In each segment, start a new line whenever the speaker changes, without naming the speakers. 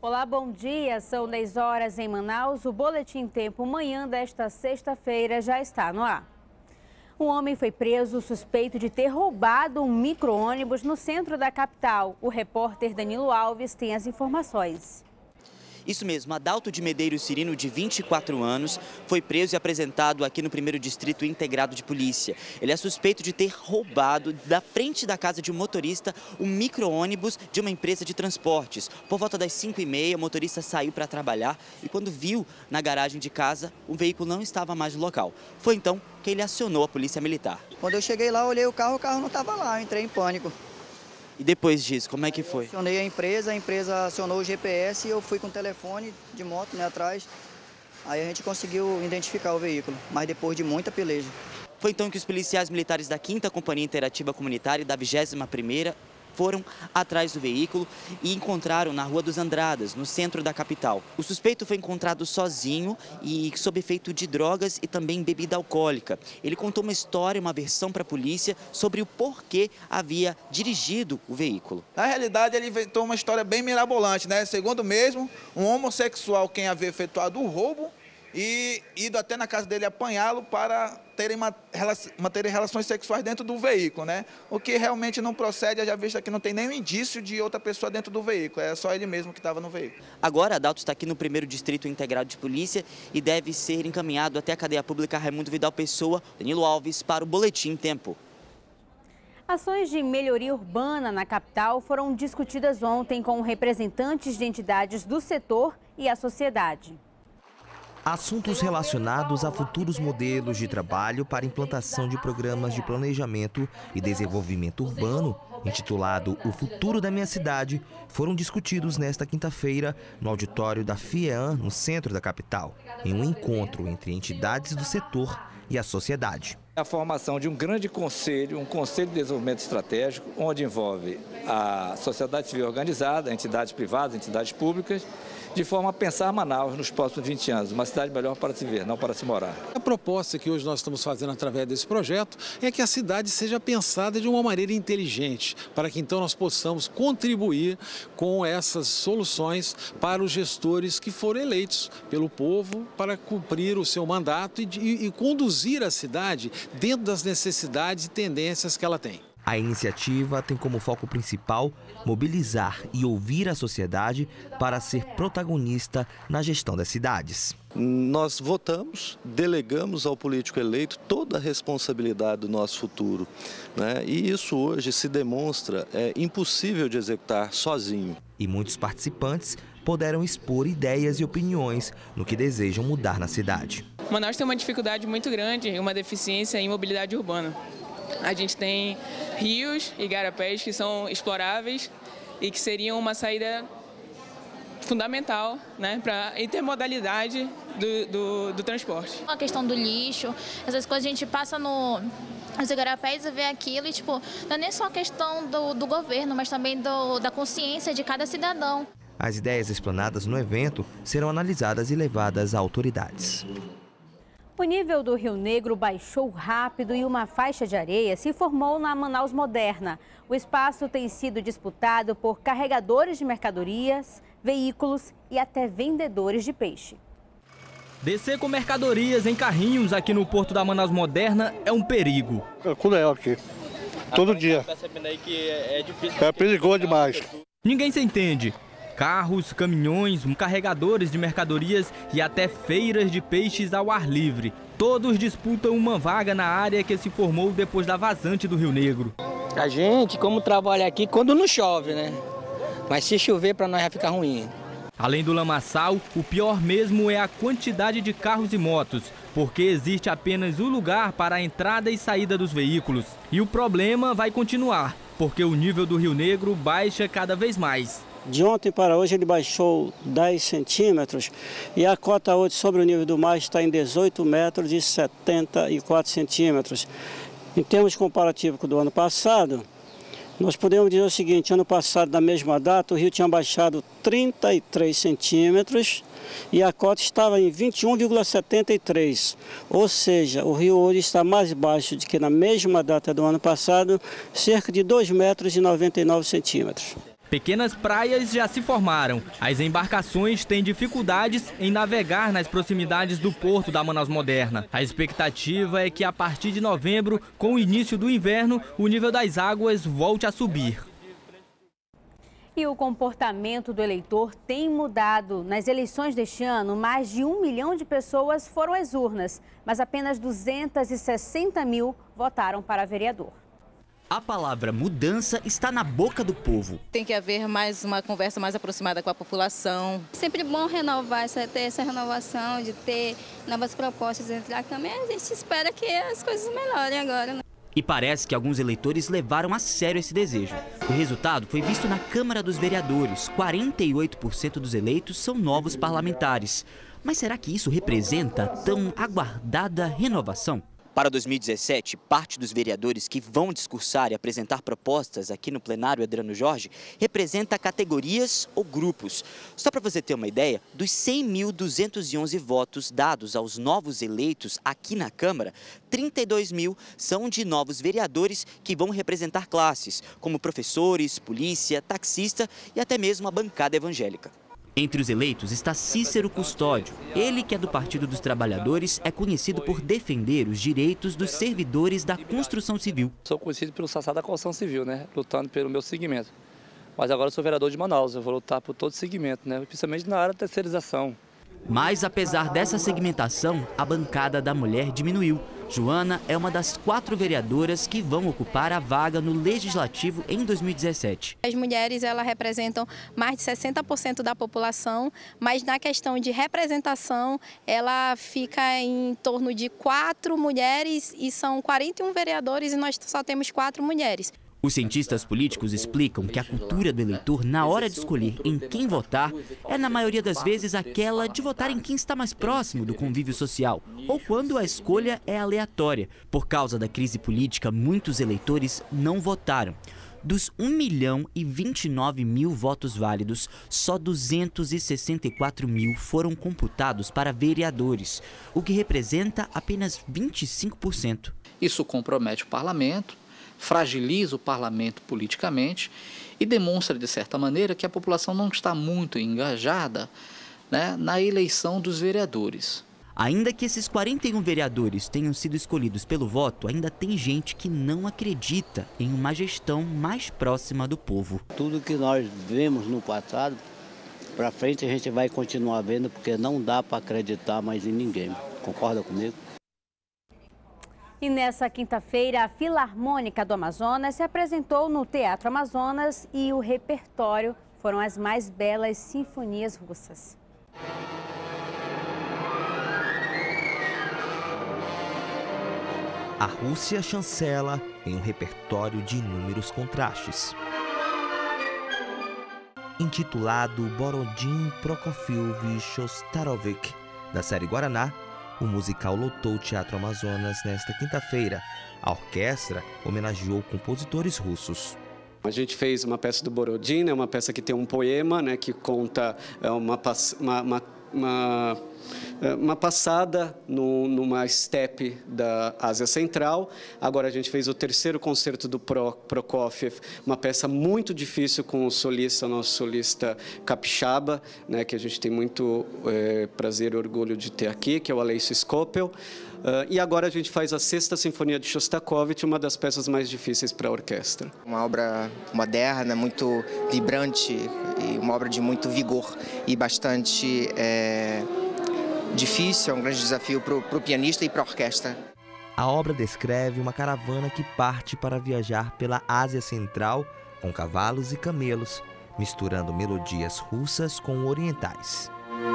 Olá, bom dia. São 10 horas em Manaus. O Boletim Tempo Manhã desta sexta-feira já está no ar. Um homem foi preso suspeito de ter roubado um micro-ônibus no centro da capital. O repórter Danilo Alves tem as informações.
Isso mesmo, Adalto de Medeiros Cirino, de 24 anos, foi preso e apresentado aqui no 1º Distrito Integrado de Polícia. Ele é suspeito de ter roubado da frente da casa de um motorista um micro-ônibus de uma empresa de transportes. Por volta das 5h30, o motorista saiu para trabalhar e quando viu na garagem de casa, o veículo não estava mais no local. Foi então que ele acionou a Polícia Militar.
Quando eu cheguei lá, olhei o carro não estava lá, eu entrei em pânico.
E depois disso, como é que foi?
Acionei a empresa acionou o GPS e eu fui com o telefone de moto, atrás. Aí a gente conseguiu identificar o veículo, mas depois de muita peleja.
Foi então que os policiais militares da 5ª Companhia Interativa Comunitária e da 21ª foram atrás do veículo e encontraram na Rua dos Andradas, no centro da capital. O suspeito foi encontrado sozinho e sob efeito de drogas e também bebida alcoólica. Ele contou uma história, uma versão para a polícia sobre o porquê havia dirigido o veículo.
Na realidade, ele inventou uma história bem mirabolante, né? Segundo mesmo, um homossexual quem havia efetuado o roubo e ido até na casa dele apanhá-lo para terem relações sexuais dentro do veículo, né? O que realmente não procede, já visto que não tem nenhum indício de outra pessoa dentro do veículo, é só ele mesmo que estava no veículo.
Agora, Adalto está aqui no 1º Distrito Integrado de Polícia e deve ser encaminhado até a cadeia pública Raimundo Vidal Pessoa. Danilo Alves para o Boletim Tempo.
Ações de melhoria urbana na capital foram discutidas ontem com representantes de entidades do setor e a sociedade.
Assuntos relacionados a futuros modelos de trabalho para implantação de programas de planejamento e desenvolvimento urbano, intitulado O Futuro da Minha Cidade, foram discutidos nesta quinta-feira no auditório da FIEAN, no centro da capital, em um encontro entre entidades do setor e a sociedade.
A formação de um grande conselho, um conselho de desenvolvimento estratégico, onde envolve a sociedade civil organizada, entidades privadas, entidades públicas, de forma a pensar Manaus nos próximos 20 anos, uma cidade melhor para se ver, não para se morar.
A proposta que hoje nós estamos fazendo através desse projeto é que a cidade seja pensada de uma maneira inteligente, para que então nós possamos contribuir com essas soluções para os gestores que foram eleitos pelo povo para cumprir o seu mandato e conduzir a cidade dentro das necessidades e tendências que ela tem.
A iniciativa tem como foco principal mobilizar e ouvir a sociedade para ser protagonista na gestão das cidades.
Nós votamos, delegamos ao político eleito toda a responsabilidade do nosso futuro, né? E isso hoje se demonstra impossível de executar sozinho.
E muitos participantes puderam expor ideias e opiniões no que desejam mudar na cidade.
Manaus tem uma dificuldade muito grande, uma deficiência em mobilidade urbana. A gente tem rios e igarapés que são exploráveis e que seriam uma saída fundamental, né, para a intermodalidade do transporte.
A questão do lixo, essas coisas a gente passa nos igarapés e vê aquilo e não é nem só a questão do governo, mas também da consciência de cada cidadão.
As ideias explanadas no evento serão analisadas e levadas a autoridades.
O nível do Rio Negro baixou rápido e uma faixa de areia se formou na Manaus Moderna. O espaço tem sido disputado por carregadores de mercadorias, veículos e até vendedores de peixe.
Descer com mercadorias em carrinhos aqui no Porto da Manaus Moderna é um perigo.
É cruel aqui, todo dia. É perigoso demais.
Ninguém se entende. Carros, caminhões, carregadores de mercadorias e até feiras de peixes ao ar livre. Todos disputam uma vaga na área que se formou depois da vazante do Rio Negro.
A gente, como trabalha aqui, quando não chove, né? Mas se chover, para nós vai ficar ruim.
Além do lamaçal, o pior mesmo é a quantidade de carros e motos, porque existe apenas um lugar para a entrada e saída dos veículos. E o problema vai continuar, porque o nível do Rio Negro baixa cada vez mais.
De ontem para hoje ele baixou 10 centímetros e a cota hoje sobre o nível do mar está em 18 metros e 74 centímetros. Em termos comparativos com o do ano passado, nós podemos dizer o seguinte: ano passado, na mesma data, o rio tinha baixado 33 centímetros e a cota estava em 21,73. Ou seja, o rio hoje está mais baixo do que na mesma data do ano passado, cerca de 2 metros e 99 centímetros.
Pequenas praias já se formaram. As embarcações têm dificuldades em navegar nas proximidades do porto da Manaus Moderna. A expectativa é que a partir de novembro, com o início do inverno, o nível das águas volte a subir.
E o comportamento do eleitor tem mudado. Nas eleições deste ano, mais de 1 milhão de pessoas foram às urnas, mas apenas 260 mil votaram para vereador.
A palavra mudança está na boca do povo.
Tem que haver mais uma conversa mais aproximada com a população.
Sempre bom renovar, ter essa renovação, de ter novas propostas dentro da Câmara. A gente espera que as coisas melhorem agora, né?
E parece que alguns eleitores levaram a sério esse desejo. O resultado foi visto na Câmara dos Vereadores. 48% dos eleitos são novos parlamentares. Mas será que isso representa a tão aguardada renovação? Para 2017, parte dos vereadores que vão discursar e apresentar propostas aqui no plenário Adrano Jorge representa categorias ou grupos. Só para você ter uma ideia, dos 100.211 votos dados aos novos eleitos aqui na Câmara, 32 mil são de novos vereadores que vão representar classes, como professores, polícia, taxista e até mesmo a bancada evangélica. Entre os eleitos está Cícero Custódio. Ele, que é do Partido dos Trabalhadores, é conhecido por defender os direitos dos servidores da construção civil.
Sou conhecido pelo Sassá da construção civil, lutando pelo meu segmento. Mas agora eu sou vereador de Manaus, eu vou lutar por todo o segmento, principalmente na área da terceirização.
Mas, apesar dessa segmentação, a bancada da mulher diminuiu. Joana é uma das 4 vereadoras que vão ocupar a vaga no Legislativo em 2017.
As mulheres, elas representam mais de 60% da população, mas na questão de representação, ela fica em torno de 4 mulheres e são 41 vereadores e nós só temos 4 mulheres.
Os cientistas políticos explicam que a cultura do eleitor na hora de escolher em quem votar é, na maioria das vezes, aquela de votar em quem está mais próximo do convívio social, ou quando a escolha é aleatória. Por causa da crise política, muitos eleitores não votaram. Dos 1.029.000 votos válidos, só 264 mil foram computados para vereadores, o que representa apenas 25%.
Isso compromete o parlamento, fragiliza o parlamento politicamente e demonstra, de certa maneira, que a população não está muito engajada na eleição dos vereadores.
Ainda que esses 41 vereadores tenham sido escolhidos pelo voto, ainda tem gente que não acredita em uma gestão mais próxima do povo.
Tudo que nós vemos no passado, para frente a gente vai continuar vendo, porque não dá para acreditar mais em ninguém. Concorda comigo?
E nessa quinta-feira, a Filarmônica do Amazonas se apresentou no Teatro Amazonas e o repertório foram as mais belas sinfonias russas.
A Rússia chancela em um repertório de inúmeros contrastes. Intitulado Borodin Prokofiev Shostakovich, da série Guaraná, o musical lotou o Teatro Amazonas nesta quinta-feira. A orquestra homenageou compositores russos.
A gente fez uma peça do Borodin, uma peça que tem um poema, que conta uma passada numa estepe da Ásia Central. Agora a gente fez o terceiro concerto do Prokofiev, uma peça muito difícil com o solista, nosso solista capixaba, que a gente tem muito prazer e orgulho de ter aqui, que é o Alessio Skopel. E agora a gente faz a Sexta Sinfonia de Shostakovich, uma das peças mais difíceis para a orquestra.
Uma obra moderna, muito vibrante, e uma obra de muito vigor e bastante difícil, é um grande desafio para o pianista e para a orquestra.
A obra descreve uma caravana que parte para viajar pela Ásia Central com cavalos e camelos, misturando melodias russas com orientais.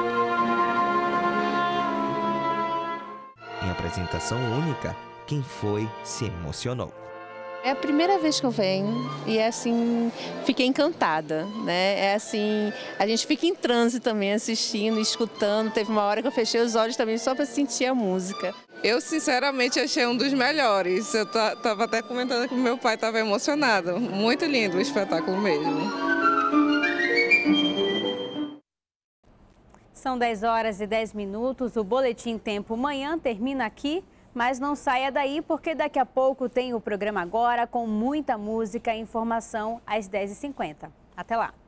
Em apresentação única, quem foi se emocionou.
É a primeira vez que eu venho e fiquei encantada, a gente fica em transe também assistindo, escutando. Teve uma hora que eu fechei os olhos também só para sentir a música.
Eu sinceramente achei um dos melhores. Eu estava até comentando que meu pai estava emocionado. Muito lindo o espetáculo mesmo.
São 10h10. O Boletim Tempo Manhã termina aqui. Mas não saia daí, porque daqui a pouco tem o programa Agora, com muita música e informação às 10h50. Até lá!